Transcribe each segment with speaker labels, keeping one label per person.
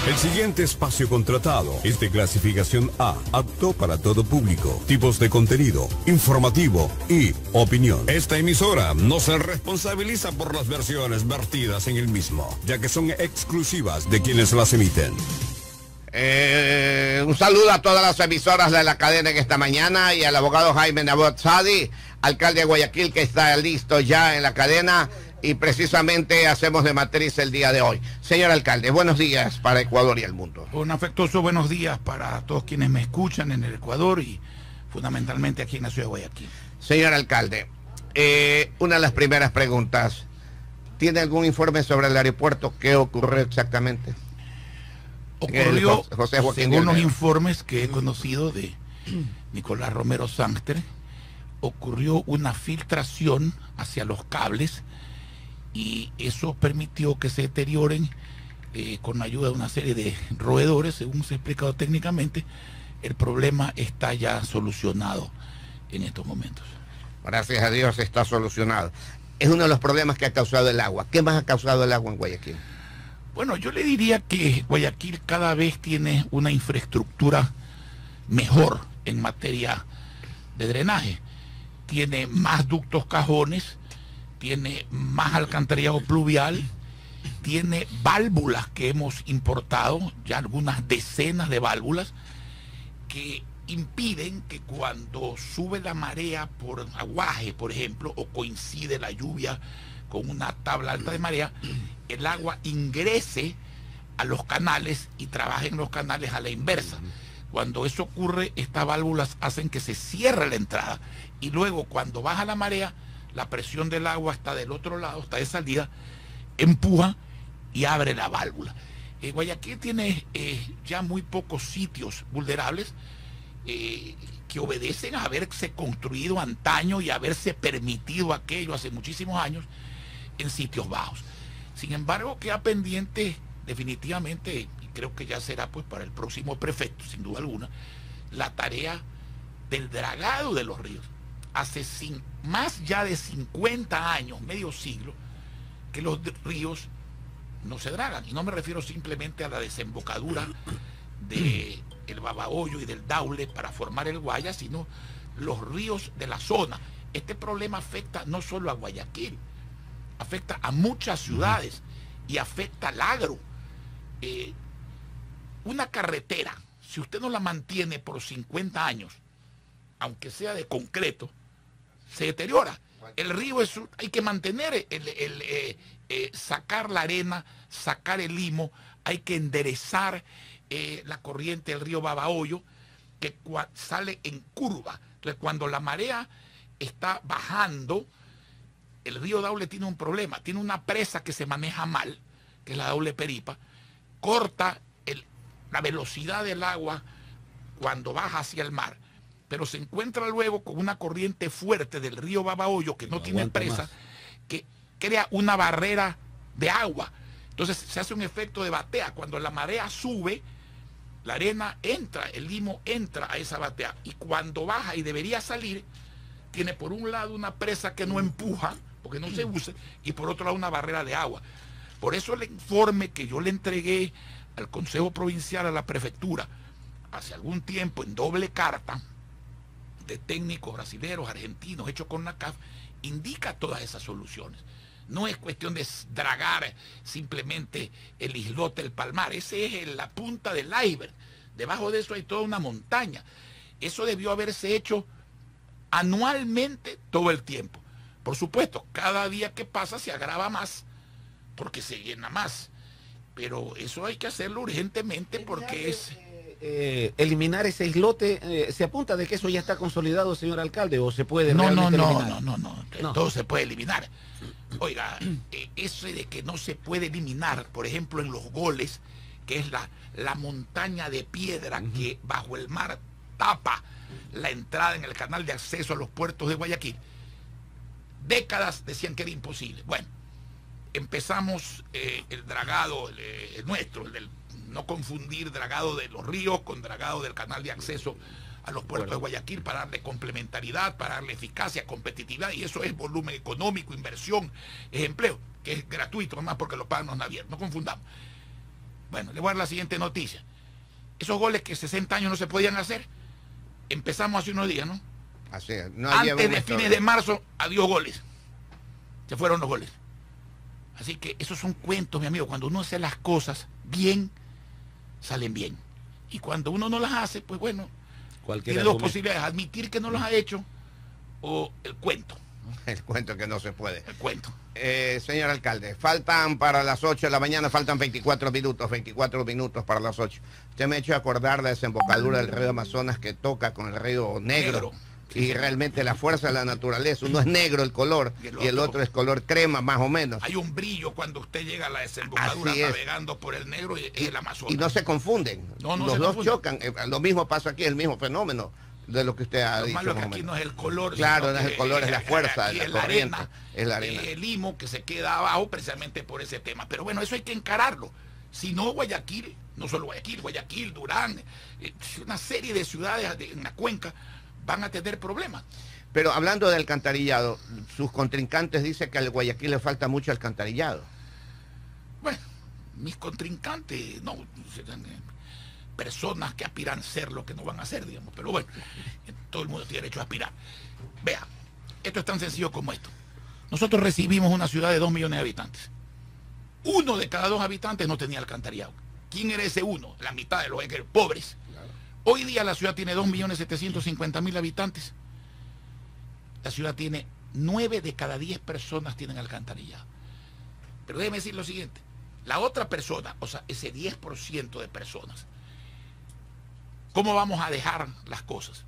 Speaker 1: El siguiente espacio contratado es de clasificación A, apto para todo público, tipos de contenido, informativo y opinión. Esta emisora no se responsabiliza por las versiones vertidas en el mismo, ya que son exclusivas de quienes las emiten.
Speaker 2: Un saludo a todas las emisoras de la cadena en esta mañana y al abogado Jaime Nebot Sadi, alcalde de Guayaquil, que está listo ya en la cadena y precisamente hacemos de matriz el día de hoy. Señor alcalde, buenos días para Ecuador y el mundo.
Speaker 3: Un afectuoso buenos días para todos quienes me escuchan en el Ecuador y fundamentalmente aquí en la ciudad de Guayaquil.
Speaker 2: Señor alcalde, una de las primeras preguntas, ¿tiene algún informe sobre el aeropuerto? ¿Qué ocurrió exactamente?
Speaker 3: Ocurrió,
Speaker 2: José Joaquín,
Speaker 3: según los informes que he conocido de Nicolás Romero Sánchez, ocurrió una filtración hacia los cables y eso permitió que se deterioren con la ayuda de una serie de roedores, según se ha explicado técnicamente. El problema está ya solucionado en estos momentos.
Speaker 2: Gracias a Dios está solucionado. Es uno de los problemas que ha causado el agua. ¿Qué más ha causado el agua en Guayaquil?
Speaker 3: Bueno, yo le diría que Guayaquil cada vez tiene una infraestructura mejor en materia de drenaje. Tiene más ductos cajones, tiene más alcantarillado pluvial, tiene válvulas que hemos importado, ya algunas decenas de válvulas, que impiden que cuando sube la marea por aguaje, por ejemplo, o coincide la lluvia con una tabla alta de marea, el agua ingrese a los canales y trabaje en los canales a la inversa. Cuando eso ocurre, estas válvulas hacen que se cierre la entrada y luego cuando baja la marea, la presión del agua está del otro lado, está de salida, empuja y abre la válvula. Guayaquil tiene ya muy pocos sitios vulnerables que obedecen a haberse construido antaño y haberse permitido aquello hace muchísimos años en sitios bajos. Sin embargo, queda pendiente definitivamente, y creo que ya será pues para el próximo prefecto, sin duda alguna, la tarea del dragado de los ríos. Hace más ya de 50 años, medio siglo, que los ríos no se dragan. Y no me refiero simplemente a la desembocadura del Babahoyo y del Daule para formar el Guaya, sino los ríos de la zona. Este problema afecta no solo a Guayaquil, afecta a muchas ciudades y afecta al agro. Una carretera, si usted no la mantiene por 50 años, aunque sea de concreto, se deteriora. El río hay que mantener, sacar la arena, sacar el limo, hay que enderezar la corriente del río Babahoyo, que sale en curva. Entonces, cuando la marea está bajando, el río Daule tiene un problema, tiene una presa que se maneja mal, que es la Daule Peripa, corta la velocidad del agua cuando baja hacia el mar, pero se encuentra luego con una corriente fuerte del río Babahoyo que no tiene presa, que crea una barrera de agua. Entonces se hace un efecto de batea. Cuando la marea sube, la arena entra, el limo entra a esa batea, y cuando baja y debería salir, tiene por un lado una presa que no empuja, porque no se usa, y por otro lado una barrera de agua. Por eso el informe que yo le entregué al Consejo Provincial, a la Prefectura, hace algún tiempo en doble carta, de técnicos brasileños, argentinos, hecho con NACAF, indica todas esas soluciones. No es cuestión de dragar simplemente el islote, el palmar. Ese es la punta del iceberg. Debajo de eso hay toda una montaña. Eso debió haberse hecho anualmente todo el tiempo. Por supuesto, cada día que pasa se agrava más porque se llena más. Pero eso hay que hacerlo urgentemente porque es...
Speaker 4: eliminar ese islote, ¿se apunta de que eso ya está consolidado, señor alcalde, o se puede
Speaker 3: no,
Speaker 4: eliminar?
Speaker 3: No, todo se puede eliminar. Oiga, eso de que no se puede eliminar, por ejemplo, en los goles, que es la montaña de piedra que bajo el mar tapa la entrada en el canal de acceso a los puertos de Guayaquil, décadas decían que era imposible. Bueno, empezamos el dragado nuestro, el del no confundir dragado de los ríos con dragado del canal de acceso a los puertos de Guayaquil, para darle complementariedad, para darle eficacia, competitividad, y eso es volumen económico, inversión, es empleo, que es gratuito, además porque lo pagan los navieros, no confundamos. Bueno, le voy a dar la siguiente noticia. Esos goles que 60 años no se podían hacer, empezamos hace unos días, ¿no?
Speaker 2: Así es. No
Speaker 3: Antes de
Speaker 2: lleva
Speaker 3: fines de marzo, adiós goles. Se fueron los goles. Así que esos son cuentos, mi amigo. Cuando uno hace las cosas bien, salen bien. Y cuando uno no las hace, pues bueno, tiene dos posibilidades: admitir que no las ha hecho o el cuento.
Speaker 2: El cuento que no se puede.
Speaker 3: El cuento.
Speaker 2: Señor alcalde, faltan para las 8 de la mañana, faltan 24 minutos para las 8. Usted me ha hecho acordar de la desembocadura del río Amazonas que toca con el río Negro. Y realmente la fuerza de la naturaleza, uno es negro el color y el otro es color crema más o menos.
Speaker 3: Hay un brillo cuando usted llega a la desembocadura navegando por el Negro y el Amazonas.
Speaker 2: Y no se confunden, los dos chocan, lo mismo pasa aquí, el mismo fenómeno de lo que usted ha dicho.
Speaker 3: Lo malo que aquí no es el color.
Speaker 2: Claro, no es el color, es la fuerza, es la corriente, es la arena.
Speaker 3: El limo que se queda abajo precisamente por ese tema. Pero bueno, eso hay que encararlo. Si no, Guayaquil, no solo Guayaquil, Durán, una serie de ciudades en la cuenca van a tener problemas.
Speaker 2: Pero hablando de alcantarillado, sus contrincantes dicen que al Guayaquil le falta mucho alcantarillado.
Speaker 3: Bueno, mis contrincantes, no, personas que aspiran a ser lo que no van a ser, digamos. Pero bueno, todo el mundo tiene derecho a aspirar. Vea, esto es tan sencillo como esto. Nosotros recibimos una ciudad de 2 millones de habitantes. 1 de cada 2 habitantes no tenía alcantarillado. ¿Quién era ese uno? La mitad de los pobres. Hoy día la ciudad tiene 2.750.000 habitantes. La ciudad tiene 9 de cada 10 personas tienen alcantarillado. Pero déjeme decir lo siguiente. La otra persona, o sea, ese 10% de personas, ¿cómo vamos a dejar las cosas?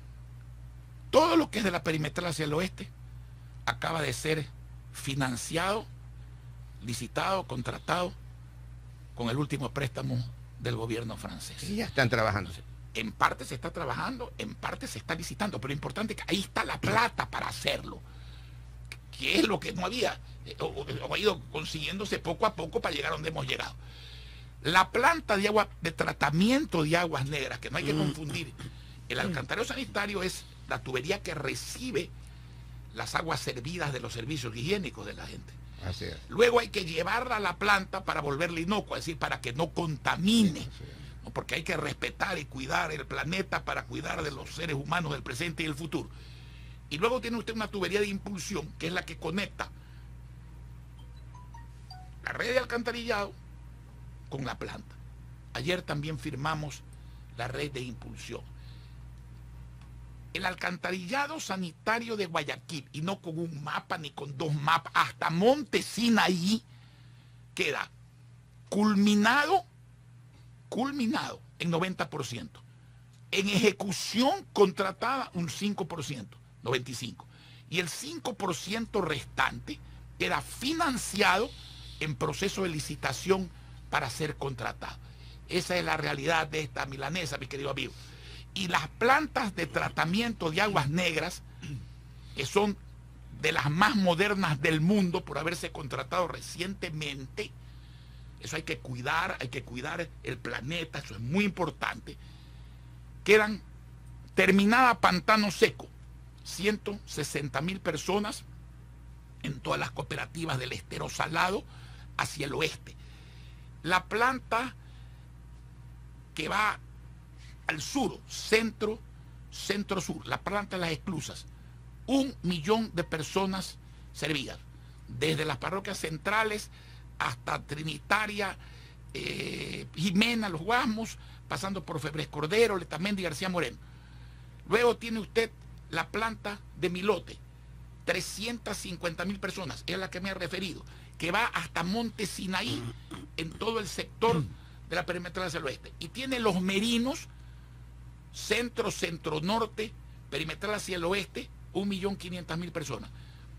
Speaker 3: Todo lo que es de la perimetral hacia el oeste acaba de ser financiado, licitado, contratado con el último préstamo del gobierno francés.
Speaker 2: Y ya están trabajando.
Speaker 3: En parte se está trabajando, en parte se está licitando, pero lo importante es que ahí está la plata para hacerlo, que es lo que no había, o ha ido consiguiéndose poco a poco para llegar a donde hemos llegado. La planta de agua, de tratamiento de aguas negras, que no hay que confundir, el alcantarillado sanitario es la tubería que recibe las aguas servidas de los servicios higiénicos de la gente.
Speaker 2: Así es.
Speaker 3: Luego hay que llevarla a la planta para volverla inocua, es decir, para que no contamine. Porque hay que respetar y cuidar el planeta para cuidar de los seres humanos del presente y el futuro. Y luego tiene usted una tubería de impulsión, que es la que conecta la red de alcantarillado con la planta. Ayer también firmamos la red de impulsión. El alcantarillado sanitario de Guayaquil, y no con un mapa ni con 2 mapas, hasta Monte Sinaí, queda culminado en 90%. En ejecución contratada un 5%, 95%. Y el 5% restante queda financiado en proceso de licitación para ser contratado. Esa es la realidad de esta milanesa, mi querido amigo. Y las plantas de tratamiento de aguas negras, que son de las más modernas del mundo por haberse contratado recientemente, eso hay que cuidar el planeta, eso es muy importante. Quedan terminada Pantano Seco, 160.000 personas en todas las cooperativas del estero salado hacia el oeste. La planta que va al sur, centro-sur, la planta de las esclusas, 1 millón de personas servidas, desde las parroquias centrales hasta Trinitaria, Jimena, Los Guasmos, pasando por Febres Cordero, Letamendi y García Moreno. Luego tiene usted la planta de Milote, 350.000 personas, es a la que me he referido, que va hasta Monte Sinaí, en todo el sector de la perimetral hacia el oeste. Y tiene Los Merinos, centro-norte, perimetral hacia el oeste, 1.500.000 personas.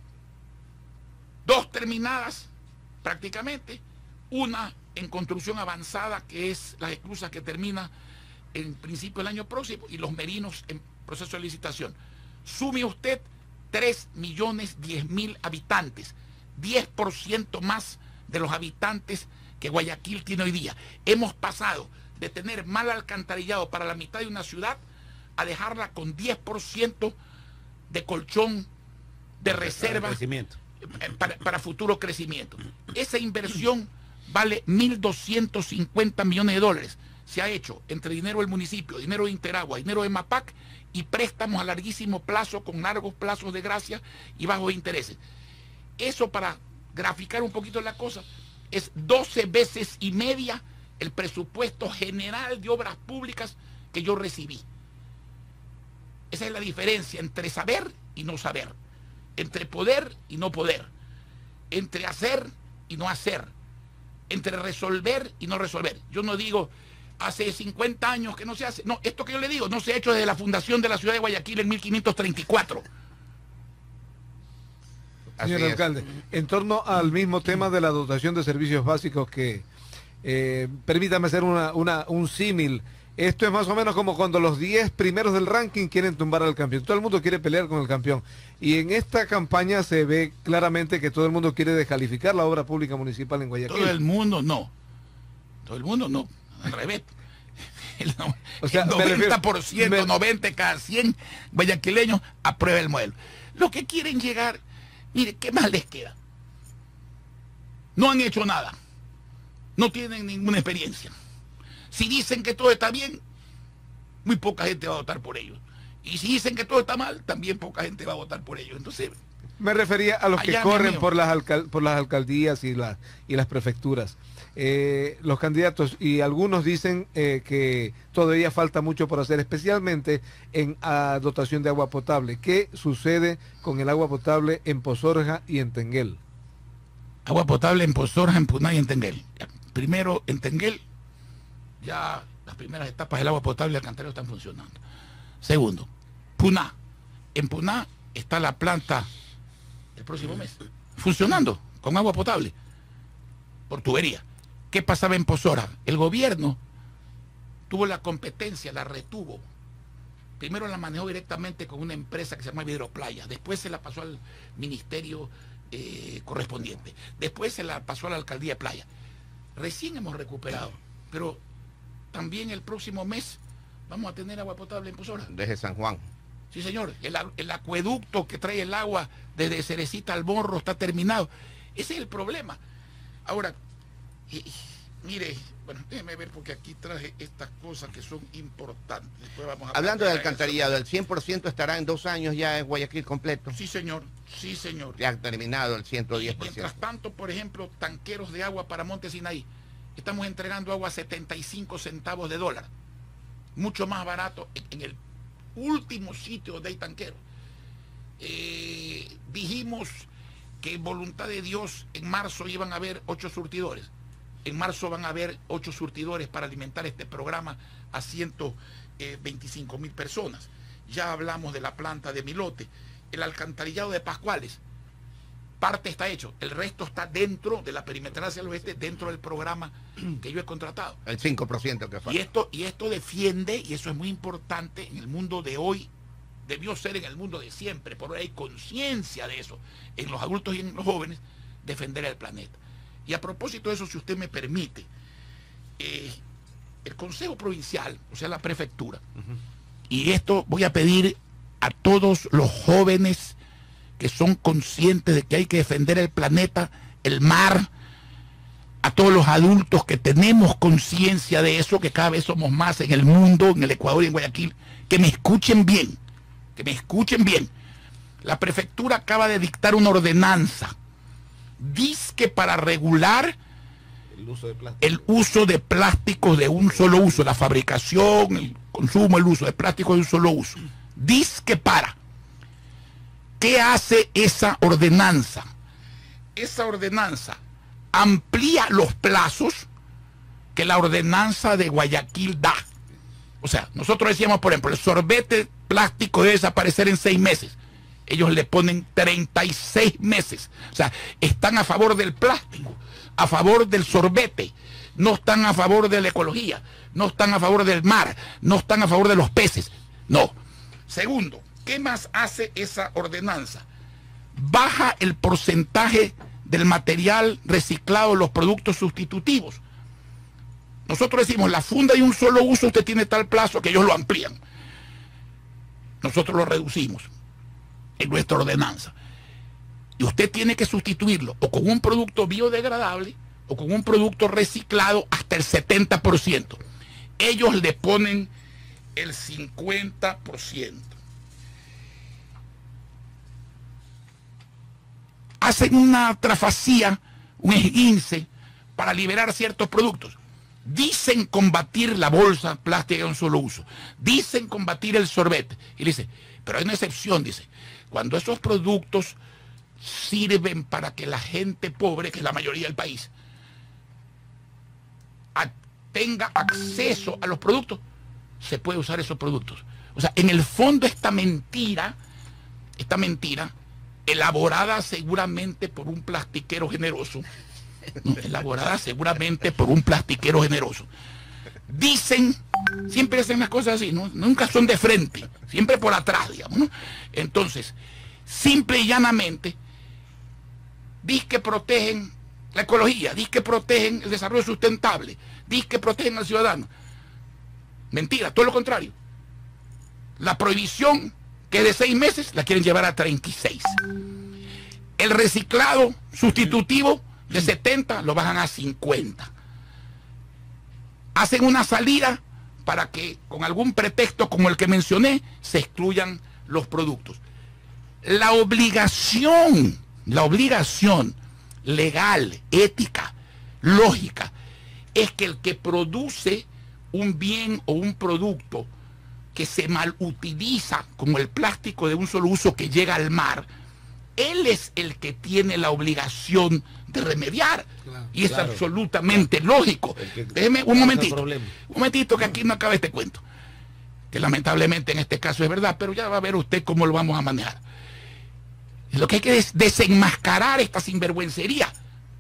Speaker 3: 2 terminadas prácticamente, una en construcción avanzada, que es las esclusas, que termina en principio del año próximo, y Los Merinos en proceso de licitación. Sume usted 3.010.000 habitantes, 10% más de los habitantes que Guayaquil tiene hoy día. Hemos pasado de tener mal alcantarillado para la mitad de una ciudad a dejarla con 10% de colchón de reserva para futuro crecimiento. Esa inversión vale 1.250 millones de dólares. Se ha hecho entre dinero del municipio, dinero de Interagua, dinero de MAPAC y préstamos a larguísimo plazo con largos plazos de gracia y bajos intereses. Eso, para graficar un poquito la cosa, es 12 veces y media el presupuesto general de obras públicas que yo recibí. Esa es la diferencia entre saber y no saber, entre poder y no poder, entre hacer y no hacer, entre resolver y no resolver. Yo no digo hace 50 años que no se hace. No, esto que yo le digo no se ha hecho desde la fundación de la ciudad de Guayaquil en 1534.
Speaker 5: Señor alcalde, en torno al mismo tema de la dotación de servicios básicos, que permítame hacer un símil. Esto es más o menos como cuando los 10 primeros del ranking quieren tumbar al campeón. Todo el mundo quiere pelear con el campeón. Y en esta campaña se ve claramente que todo el mundo quiere descalificar la obra pública municipal en Guayaquil.
Speaker 3: Todo el mundo no. Todo el mundo no. Al revés.
Speaker 5: O sea,
Speaker 3: el 90%, 90 cada 100 guayaquileños aprueba el modelo. Los que quieren llegar, mire, ¿qué más les queda? No han hecho nada. No tienen ninguna experiencia. Si dicen que todo está bien, muy poca gente va a votar por ellos. Y si dicen que todo está mal, también poca gente va a votar por ellos. Entonces,
Speaker 5: me refería a los que corren por las alcaldías y las prefecturas. Los candidatos, y algunos dicen que todavía falta mucho por hacer, especialmente en dotación de agua potable. ¿Qué sucede con el agua potable en Pozorja y en Tenguel?
Speaker 3: Agua potable en Pozorja, en Puná y en Tenguel. Primero, en Tenguel, ya las primeras etapas del agua potable y alcantarillado están funcionando. Segundo, Puná. En Puná está la planta el próximo mes funcionando con agua potable por tubería. ¿Qué pasaba en Pozorja? El gobierno tuvo la competencia, la retuvo. Primero la manejó directamente con una empresa que se llama Hidroplaya, después se la pasó al ministerio correspondiente, después se la pasó a la alcaldía de Playa. Recién hemos recuperado, pero también el próximo mes vamos a tener agua potable en Pozorja.
Speaker 2: Desde San Juan.
Speaker 3: Sí, señor. El acueducto que trae el agua desde Cerecita al Morro está terminado. Ese es el problema. Ahora, mire, bueno, déjeme ver porque aquí traje estas cosas que son importantes. Después vamos a
Speaker 2: hablando de alcantarillado, el 100% estará en 2 años ya en Guayaquil completo.
Speaker 3: Sí, señor. Sí, señor.
Speaker 2: Ya ha terminado el 110%.
Speaker 3: Mientras tanto, por ejemplo, tanqueros de agua para Monte Sinaí. Estamos entregando agua a 75 centavos de dólar. Mucho más barato en el último sitio donde hay tanqueros. Dijimos que en voluntad de Dios en marzo iban a haber 8 surtidores. En marzo van a haber 8 surtidores para alimentar este programa a 125.000 personas. Ya hablamos de la planta de Milote, el alcantarillado de Pascuales. Parte está hecho, el resto está dentro de la perimetral hacia el oeste, dentro del programa que yo he contratado.
Speaker 2: El 5% que falta.
Speaker 3: Y esto defiende, y eso es muy importante en el mundo de hoy, debió ser en el mundo de siempre, por hoy hay conciencia de eso, en los adultos y en los jóvenes, defender el planeta. Y a propósito de eso, si usted me permite, el Consejo Provincial, o sea la prefectura, y esto voy a pedir a todos los jóvenes que son conscientes de que hay que defender el planeta, el mar, a todos los adultos que tenemos conciencia de eso, que cada vez somos más en el mundo, en el Ecuador y en Guayaquil, que me escuchen bien, que me escuchen bien. La prefectura acaba de dictar una ordenanza, dizque para regular el uso de plásticos de un solo uso, la fabricación, el consumo, el uso de plásticos de un solo uso. Dizque para. ¿Qué hace esa ordenanza? Esa ordenanza amplía los plazos que la ordenanza de Guayaquil da. O sea, nosotros decíamos, por ejemplo, el sorbete plástico debe desaparecer en 6 meses. Ellos le ponen 36 meses. O sea, están a favor del plástico, a favor del sorbete. No están a favor de la ecología, no están a favor del mar, no están a favor de los peces. No. Segundo, ¿qué más hace esa ordenanza? Baja el porcentaje del material reciclado, los productos sustitutivos. Nosotros decimos, la funda de un solo uso, usted tiene tal plazo que ellos lo amplían. Nosotros lo reducimos en nuestra ordenanza. Y usted tiene que sustituirlo o con un producto biodegradable o con un producto reciclado hasta el 70%. Ellos le ponen el 50%. Hacen una trafacía, un esguince para liberar ciertos productos. Dicen combatir la bolsa plástica de un solo uso. Dicen combatir el sorbete. Y dice, pero hay una excepción, dice. Cuando esos productos sirven para que la gente pobre, que es la mayoría del país, tenga acceso a los productos, se puede usar esos productos. O sea, en el fondo esta mentira, elaborada seguramente por un plastiquero generoso, dicen, siempre hacen las cosas así, ¿no? Nunca son de frente, siempre por atrás, digamos, ¿no? Entonces, simple y llanamente, dice que protegen la ecología, dice que protegen el desarrollo sustentable, dice que protegen al ciudadano. Mentira, todo lo contrario. La prohibición, que es de 6 meses, la quieren llevar a 36. El reciclado sustitutivo de 70 lo bajan a 50. Hacen una salida para que con algún pretexto como el que mencioné se excluyan los productos. La obligación legal, ética, lógica, es que el que produce un bien o un producto que se malutiliza, como el plástico de un solo uso que llega al mar, él es el que tiene la obligación de remediar. Claro, y es absolutamente lógico. Déjeme un momentito, que aquí no acaba este cuento. Que lamentablemente en este caso es verdad, pero ya va a ver usted cómo lo vamos a manejar. Lo que hay que es desenmascarar esta sinvergüencería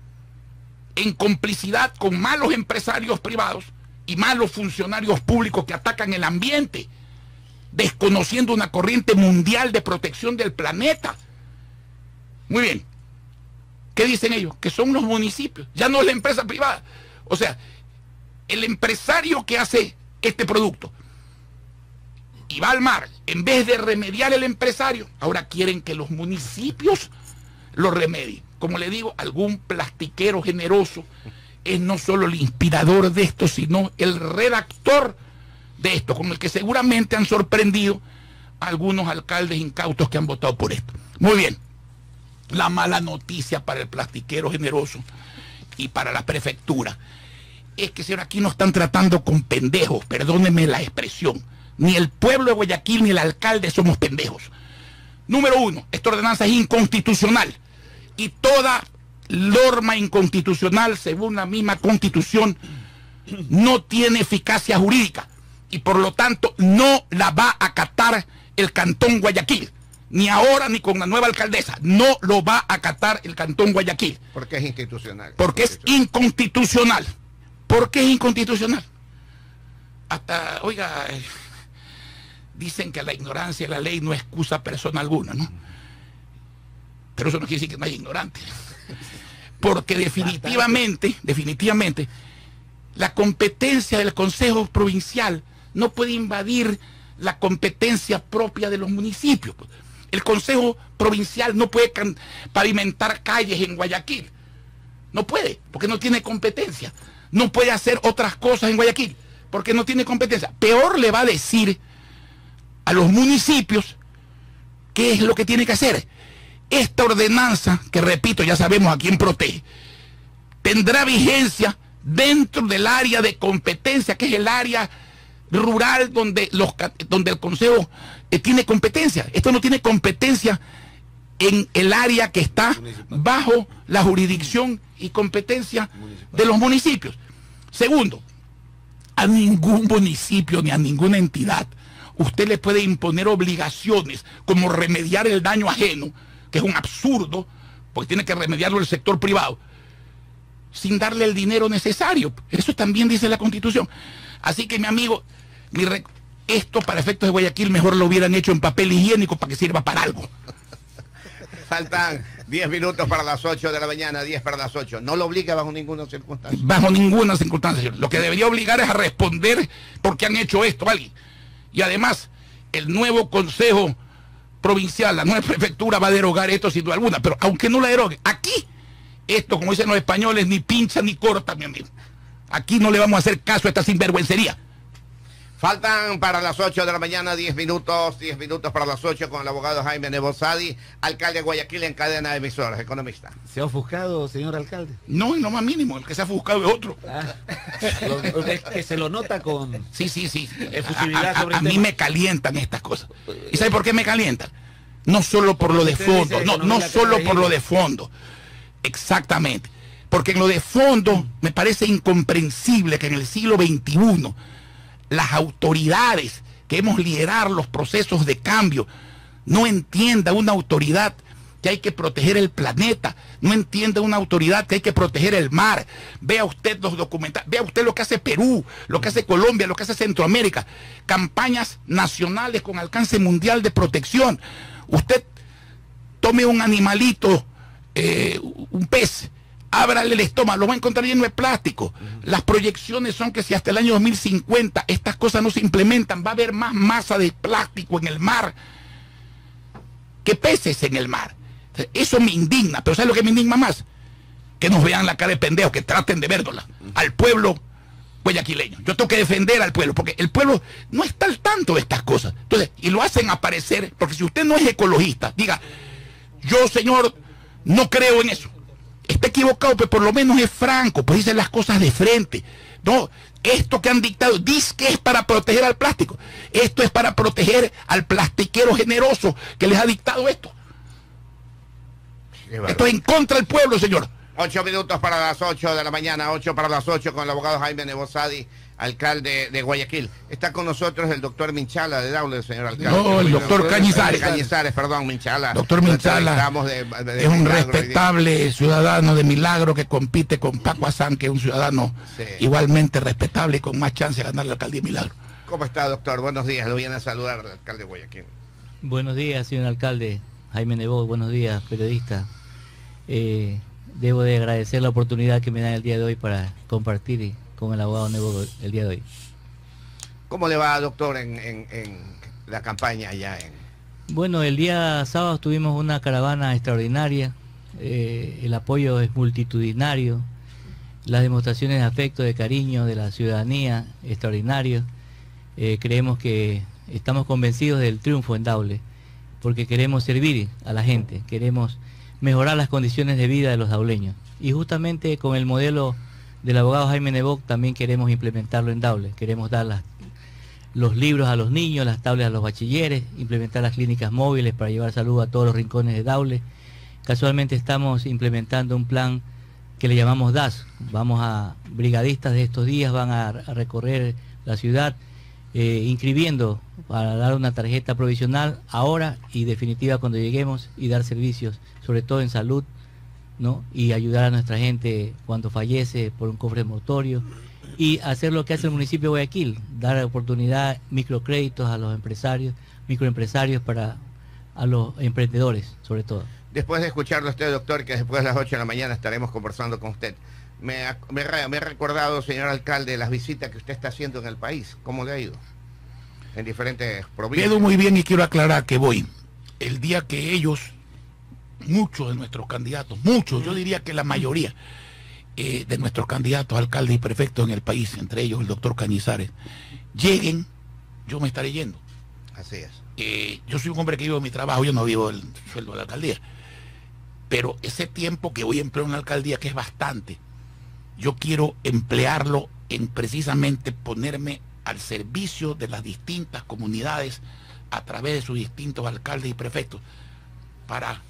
Speaker 3: en complicidad con malos empresarios privados y malos funcionarios públicos que atacan el ambiente, desconociendo una corriente mundial de protección del planeta. Muy bien. ¿Qué dicen ellos? Que son los municipios, ya no es la empresa privada. O sea, el empresario que hace este producto y va al mar, en vez de remediar el empresario, ahora quieren que los municipios lo remedien. Como le digo, algún plastiquero generoso es no solo el inspirador de esto, sino el redactor de esto, con el que seguramente han sorprendido a algunos alcaldes incautos que han votado por esto. Muy bien. La mala noticia para el plastiquero generoso y para la prefectura es que, señor, aquí no están tratando con pendejos, perdónenme la expresión. Ni el pueblo de Guayaquil ni el alcalde somos pendejos. Número 1, esta ordenanza es inconstitucional. Y toda norma inconstitucional, según la misma Constitución, no tiene eficacia jurídica. Y por lo tanto, no la va a acatar el Cantón Guayaquil. Ni ahora ni con la nueva alcaldesa. No lo va a acatar el Cantón Guayaquil.
Speaker 2: ¿Por qué es institucional?
Speaker 3: Porque es inconstitucional. ¿Por qué es inconstitucional? Hasta, oiga, dicen que la ignorancia de la ley no excusa a persona alguna, ¿no? Pero eso no quiere decir que no haya ignorantes. Porque definitivamente, la competencia del Consejo Provincial no puede invadir la competencia propia de los municipios. El Consejo Provincial no puede pavimentar calles en Guayaquil. No puede, porque no tiene competencia. No puede hacer otras cosas en Guayaquil, porque no tiene competencia. Peor le va a decir a los municipios qué es lo que tiene que hacer. Esta ordenanza, que repito, ya sabemos a quién protege, tendrá vigencia dentro del área de competencia, que es el área rural donde el Consejo tiene competencia. Esto no tiene competencia en el área que está bajo la jurisdicción y competencia de los municipios. Segundo, a ningún municipio ni a ninguna entidad usted le puede imponer obligaciones como remediar el daño ajeno, que es un absurdo, porque tiene que remediarlo el sector privado, sin darle el dinero necesario. Eso también dice la Constitución. Así que, mi amigo, esto para efectos de Guayaquil mejor lo hubieran hecho en papel higiénico para que sirva para algo.
Speaker 2: Faltan 10 minutos para las 8 de la mañana, 10 para las 8. No lo obliga bajo ninguna circunstancia.
Speaker 3: Bajo ninguna circunstancia, señor. Lo que debería obligar es a responder por qué han hecho esto alguien. Y además, el nuevo Consejo Provincial, la nueva prefectura va a derogar esto sin duda alguna. Pero aunque no la derogue, aquí Esto, como dicen los españoles, ni pincha ni corta, mi amigo. Aquí no le vamos a hacer caso a esta sinvergüencería.
Speaker 2: Faltan para las 8 de la mañana 10 minutos para las 8 con el abogado Jaime Nebozadi, alcalde de Guayaquil en cadena de emisoras, economista.
Speaker 4: ¿Se ha ofuscado, señor alcalde?
Speaker 3: No, en lo más mínimo, el que se ha ofuscado es otro.
Speaker 4: Que se lo nota con...
Speaker 3: Sí.
Speaker 4: Efusividad sobre
Speaker 3: a
Speaker 4: el
Speaker 3: mí
Speaker 4: tema.
Speaker 3: me calientan estas cosas. ¿Y sabe por qué me calientan? No solo por lo de fondo, no solo por lo de fondo. Exactamente. Porque en lo de fondo me parece incomprensible que en el siglo XXI las autoridades que hemos liderado los procesos de cambio no entienda una autoridad que hay que proteger el planeta, no entienda una autoridad que hay que proteger el mar. Vea usted los documentales, vea usted lo que hace Perú, lo que hace Colombia, lo que hace Centroamérica, campañas nacionales con alcance mundial de protección. Usted tome un animalito, un pez, ábrale el estómago, lo va a encontrar lleno de plástico. Las proyecciones son que si hasta el año 2050 estas cosas no se implementan, va a haber más masa de plástico en el mar que peces en el mar. Eso me indigna, pero ¿sabes lo que me indigna más? Que nos vean la cara de pendejos, que traten de verla al pueblo guayaquileño. Yo tengo que defender al pueblo, porque el pueblo no está al tanto de estas cosas. Entonces, y lo hacen aparecer, porque si usted no es ecologista, diga, yo, señor, no creo en eso. Está equivocado, pero por lo menos es franco, pues dice las cosas de frente. No, esto que han dictado, dice que es para proteger al plástico. Esto es para proteger al plastiquero generoso que les ha dictado esto. Esto es en contra del pueblo, señor.
Speaker 2: 8 minutos para las 8 de la mañana, 8 para las 8 con el abogado Jaime Nebozadi, alcalde de Guayaquil. Está con nosotros el doctor Minchala de Daule, señor alcalde.
Speaker 3: No, el doctor Cañizares.
Speaker 2: Cañizares, perdón, Minchala.
Speaker 3: Doctor Minchala es un respetable ciudadano de Milagro que compite con Paco Azán, que es un ciudadano igualmente respetable y con más chance de ganar la alcaldía de Milagro.
Speaker 2: ¿Cómo está, doctor? Buenos días, lo viene a saludar el alcalde de Guayaquil.
Speaker 6: Buenos días, señor alcalde Jaime Nebot, buenos días, periodista. Debo de agradecer la oportunidad que me dan el día de hoy para compartir con el abogado Nebot el día de hoy.
Speaker 2: ¿Cómo le va, doctor, en la campaña allá en...?
Speaker 6: Bueno, el día sábado tuvimos una caravana extraordinaria, el apoyo es multitudinario, las demostraciones de afecto, de cariño de la ciudadanía, extraordinario. Creemos que estamos convencidos del triunfo en Daule, porque queremos servir a la gente, queremos mejorar las condiciones de vida de los dauleños. Y justamente con el modelo del abogado Jaime Nebot también queremos implementarlo en Daule. Queremos dar los libros a los niños, las tablets a los bachilleres, implementar las clínicas móviles para llevar salud a todos los rincones de Daule. Casualmente estamos implementando un plan que le llamamos DAS. Brigadistas de estos días van a recorrer la ciudad inscribiendo para dar una tarjeta provisional ahora y definitiva cuando lleguemos y dar servicios, sobre todo en salud, ¿no? Y ayudar a nuestra gente cuando fallece por un cofre mortuorio y hacer lo que hace el municipio de Guayaquil, dar oportunidad, microcréditos a los empresarios, microempresarios a los emprendedores, sobre todo.
Speaker 2: Después de escucharlo a usted, doctor, que después de las 8 de la mañana estaremos conversando con usted. Me ha recordado, señor alcalde, las visitas que usted está haciendo en el país. ¿Cómo le ha ido? En diferentes provincias.
Speaker 3: Quedo muy bien y quiero aclarar que voy. El día que ellos, muchos de nuestros candidatos, yo diría que la mayoría de nuestros candidatos, alcaldes y prefectos en el país, entre ellos el doctor Cañizares, lleguen, yo me estaré yendo.
Speaker 2: Así es.
Speaker 3: Yo soy un hombre que vivo mi trabajo, yo no vivo el sueldo de la alcaldía. Pero ese tiempo que voy a emplear en la alcaldía, que es bastante, yo quiero emplearlo en precisamente ponerme al servicio de las distintas comunidades a través de sus distintos alcaldes y prefectos para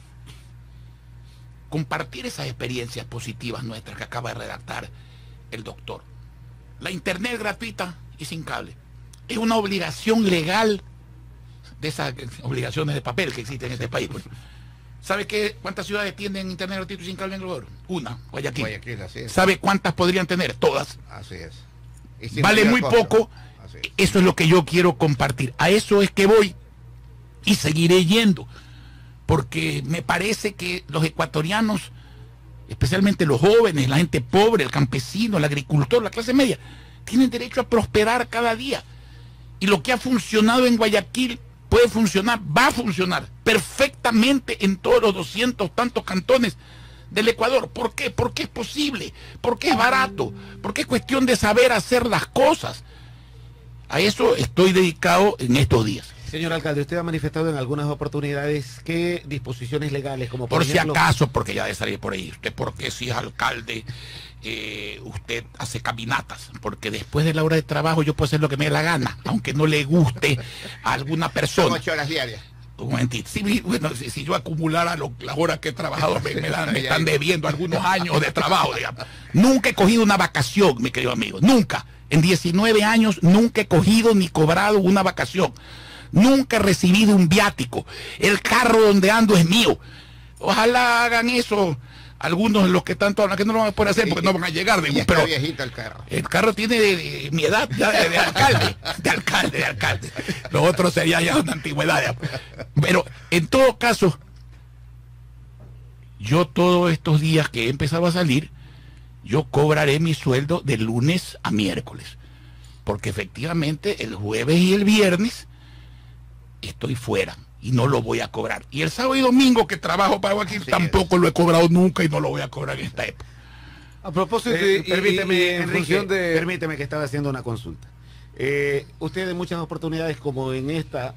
Speaker 3: compartir esas experiencias positivas nuestras que acaba de redactar el doctor. La internet gratuita y sin cable es una obligación legal de esas obligaciones de papel que existen en este país. ¿Sabe cuántas ciudades tienen internet gratuito y sin cable en el gobierno? Una, Guayaquil.
Speaker 2: Así es.
Speaker 3: ¿Sabe cuántas podrían tener? Todas.
Speaker 2: Así es.
Speaker 3: Vale muy poco. Eso es lo que yo quiero compartir. A eso es que voy y seguiré yendo. Porque me parece que los ecuatorianos, especialmente los jóvenes, la gente pobre, el campesino, el agricultor, la clase media, tienen derecho a prosperar cada día. Y lo que ha funcionado en Guayaquil puede funcionar, va a funcionar perfectamente en todos los 200 tantos cantones del Ecuador. ¿Por qué? Porque es posible, porque es barato, porque es cuestión de saber hacer las cosas. A eso estoy dedicado en estos días.
Speaker 4: Señor alcalde, usted ha manifestado en algunas oportunidades que disposiciones legales, como
Speaker 3: por
Speaker 4: ejemplo,
Speaker 3: si acaso, porque ya de salir por ahí, usted porque si es alcalde, usted hace caminatas, porque después de la hora de trabajo yo puedo hacer lo que me dé la gana, aunque no le guste a alguna persona.
Speaker 2: Son 8 horas diarias.
Speaker 3: Un momentito. Sí, bueno, si yo acumulara las horas que he trabajado, me están debiendo algunos años de trabajo, digamos. Nunca he cogido una vacación, mi querido amigo, nunca. En 19 años nunca he cogido ni cobrado una vacación. Nunca he recibido un viático. El carro donde ando es mío. Ojalá hagan eso algunos de los que tanto hablan, que no lo van a poder hacer porque no van a llegar. Digo, pero
Speaker 2: viejito el carro.
Speaker 3: El carro tiene mi edad ya de alcalde, de alcalde. Lo otro sería ya una antigüedad. Ya. Pero en todo caso, yo todos estos días que he empezado a salir, yo cobraré mi sueldo de lunes a miércoles. Porque efectivamente el jueves y el viernes estoy fuera y no lo voy a cobrar. Y el sábado y domingo que trabajo para Guayaquil tampoco lo he cobrado nunca y no lo voy a cobrar en esta época.
Speaker 5: A propósito,
Speaker 4: permíteme, Enrique,
Speaker 5: función de...
Speaker 4: permíteme que estaba haciendo una consulta. Usted en muchas oportunidades, como en esta,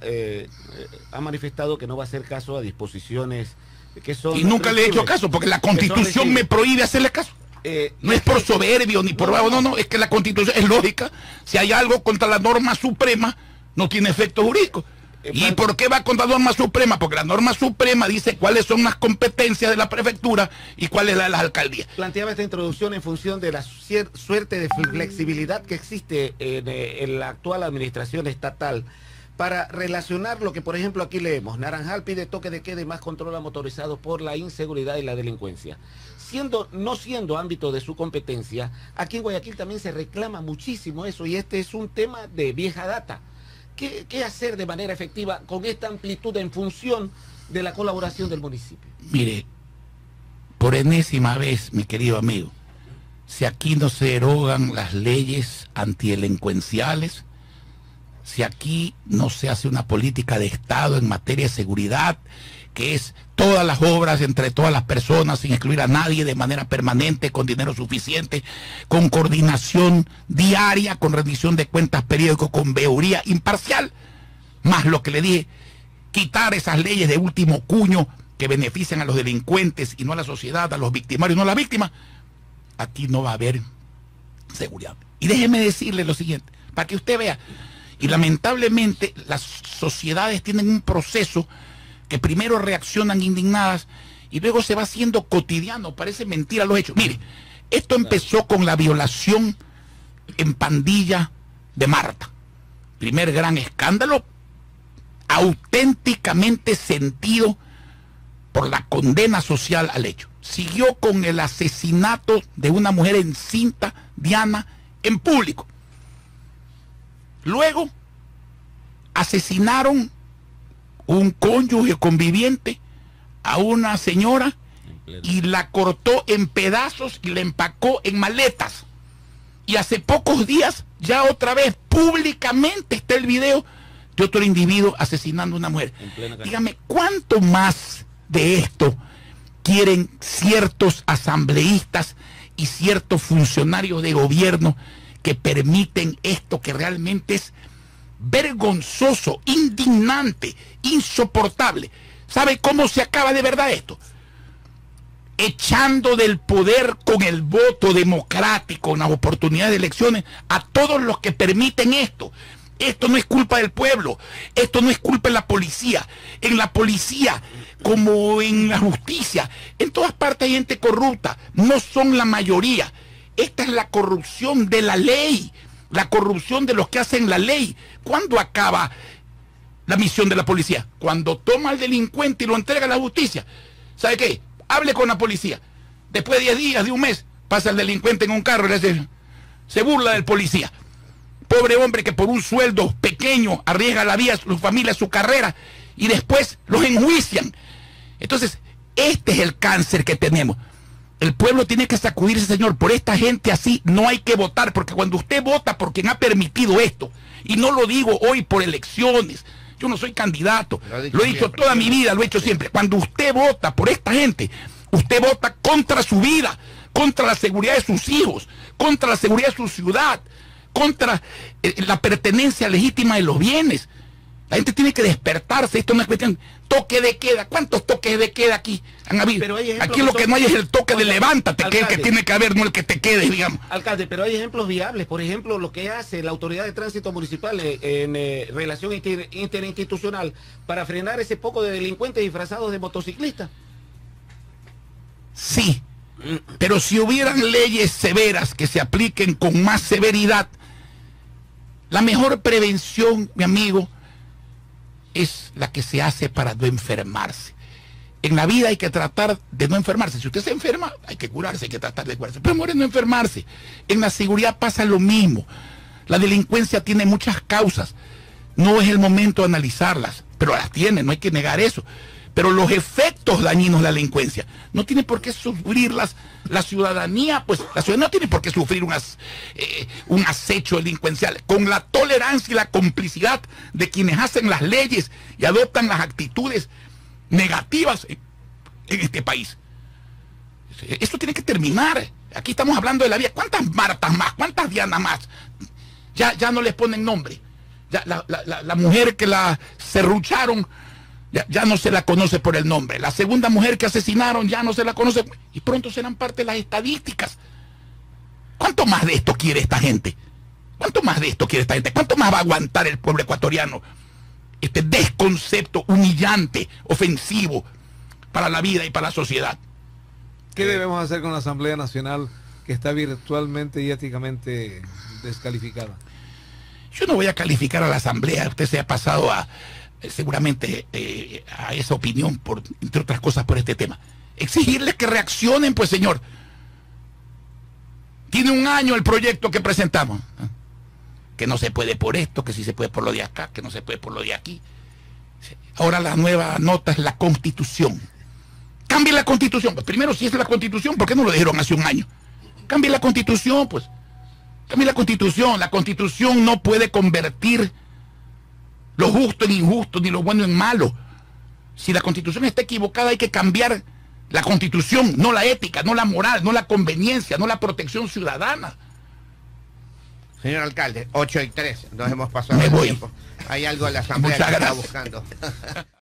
Speaker 4: ha manifestado que no va a hacer caso a disposiciones que son...
Speaker 3: Y nunca le he hecho caso, porque la Constitución me prohíbe hacerle caso. No es por soberbio ni por vago, no, es que la Constitución es lógica. Si hay algo contra la norma suprema, no tiene efecto jurídico. ¿Y por qué va contra la norma suprema? Porque la norma suprema dice cuáles son las competencias de la prefectura y cuáles las de las alcaldías.
Speaker 4: Planteaba esta introducción en función de la suerte de flexibilidad que existe en la actual administración estatal para relacionar lo que, por ejemplo, aquí leemos: Naranjal pide toque de queda y más control a motorizados por la inseguridad y la delincuencia. No siendo ámbito de su competencia, aquí en Guayaquil también se reclama muchísimo eso, y este es un tema de vieja data. ¿Qué hacer de manera efectiva con esta amplitud en función de la colaboración del municipio?
Speaker 3: Mire, por enésima vez, mi querido amigo, si aquí no se derogan las leyes antidelincuenciales, si aquí no se hace una política de Estado en materia de seguridad, que es todas las obras entre todas las personas sin excluir a nadie, de manera permanente, con dinero suficiente, con coordinación diaria, con rendición de cuentas periódicos, con veeduría imparcial, más lo que le dije, quitar esas leyes de último cuño que benefician a los delincuentes y no a la sociedad, a los victimarios, no a las víctimas, aquí no va a haber seguridad. Y déjeme decirle lo siguiente, para que usted vea, y lamentablemente las sociedades tienen un proceso que primero reaccionan indignadas y luego se va haciendo cotidiano, parece mentira los hechos. Mire, esto empezó con la violación en pandilla de Marta. Primer gran escándalo, auténticamente sentido por la condena social al hecho. Siguió con el asesinato de una mujer encinta, Diana, en público. Luego asesinaron un cónyuge conviviente a una señora y la cortó en pedazos y la empacó en maletas. Y hace pocos días, ya otra vez, públicamente está el video de otro individuo asesinando a una mujer. Dígame, ¿cuánto más de esto quieren ciertos asambleístas y ciertos funcionarios de gobierno que permiten esto que realmente es vergonzoso, indignante, insoportable? ¿Sabe cómo se acaba de verdad esto? Echando del poder con el voto democrático en las oportunidades de elecciones a todos los que permiten esto. Esto no es culpa del pueblo, esto no es culpa de la policía. En la policía, como en la justicia, en todas partes hay gente corrupta, no son la mayoría. Esta es la corrupción de la ley, la corrupción de los que hacen la ley. ¿Cuándo acaba la misión de la policía? Cuando toma al delincuente y lo entrega a la justicia. ¿Sabe qué? Hable con la policía. Después de 10 días, de un mes, pasa el delincuente en un carro y le dice, se burla del policía. Pobre hombre que por un sueldo pequeño arriesga la vida, su familia, su carrera, y después los enjuician. Entonces, este es el cáncer que tenemos. El pueblo tiene que sacudirse, señor. Por esta gente así no hay que votar, porque cuando usted vota por quien ha permitido esto, y no lo digo hoy por elecciones, yo no soy candidato, lo he dicho toda mi vida, lo he hecho siempre. Cuando usted vota por esta gente, Usted vota contra su vida, contra la seguridad de sus hijos, contra la seguridad de su ciudad, contra la pertenencia legítima de los bienes. La gente tiene que despertarse. Esto no es cuestión toque de queda. ¿Cuántos toques de queda aquí han habido?
Speaker 4: Pero
Speaker 3: aquí lo que no hay es el toque de levántate, que es el que tiene que haber, no el que te quedes, digamos.
Speaker 4: Alcalde, pero hay ejemplos viables. Por ejemplo, lo que hace la Autoridad de Tránsito Municipal en relación interinstitucional para frenar ese poco de delincuentes disfrazados de motociclistas.
Speaker 3: Sí, pero si hubieran leyes severas que se apliquen con más severidad, la mejor prevención, mi amigo, es la que se hace para no enfermarse. En la vida hay que tratar de no enfermarse. Si usted se enferma, hay que curarse, hay que tratar de curarse. Pero muere no enfermarse. En la seguridad pasa lo mismo. La delincuencia tiene muchas causas. No es el momento de analizarlas, pero las tiene, no hay que negar eso. Pero los efectos dañinos de la delincuencia no tiene por qué sufrirlas la ciudadanía, pues la ciudadanía no tiene por qué sufrir un acecho delincuencial. Con la tolerancia y la complicidad de quienes hacen las leyes y adoptan las actitudes negativas en este país. Esto tiene que terminar. Aquí estamos hablando de la vida. ¿Cuántas Martas más? ¿Cuántas Dianas más? Ya no les ponen nombre. Ya, la mujer que la serrucharon ya no se la conoce por el nombre. La segunda mujer que asesinaron ya no se la conoce. Y pronto serán parte de las estadísticas. ¿Cuánto más de esto quiere esta gente? ¿Cuánto más de esto quiere esta gente? ¿Cuánto más va a aguantar el pueblo ecuatoriano este desconcepto humillante, ofensivo para la vida y para la sociedad?
Speaker 5: ¿Qué debemos hacer con la Asamblea Nacional que está virtualmente y éticamente descalificada?
Speaker 3: Yo no voy a calificar a la Asamblea. Usted se ha pasado seguramente a esa opinión, entre otras cosas, por este tema. Exigirles que reaccionen, pues, señor. Tiene un año el proyecto que presentamos. Que no se puede por esto, que sí se puede por lo de acá, que no se puede por lo de aquí. Ahora la nueva nota es la Constitución. Cambie la Constitución. Pues primero, si es la Constitución, ¿por qué no lo dijeron hace un año? Cambie la Constitución, pues. Cambie la Constitución. La Constitución no puede convertir lo justo en injusto, ni lo bueno en malo. Si la Constitución está equivocada, hay que cambiar la Constitución, no la ética, no la moral, no la conveniencia, no la protección ciudadana.
Speaker 2: Señor alcalde, 8:03, nos hemos pasado
Speaker 3: Me
Speaker 2: el
Speaker 3: voy.
Speaker 2: tiempo. Hay algo en la Asamblea
Speaker 3: Muchas
Speaker 2: que está
Speaker 3: gracias.
Speaker 2: buscando.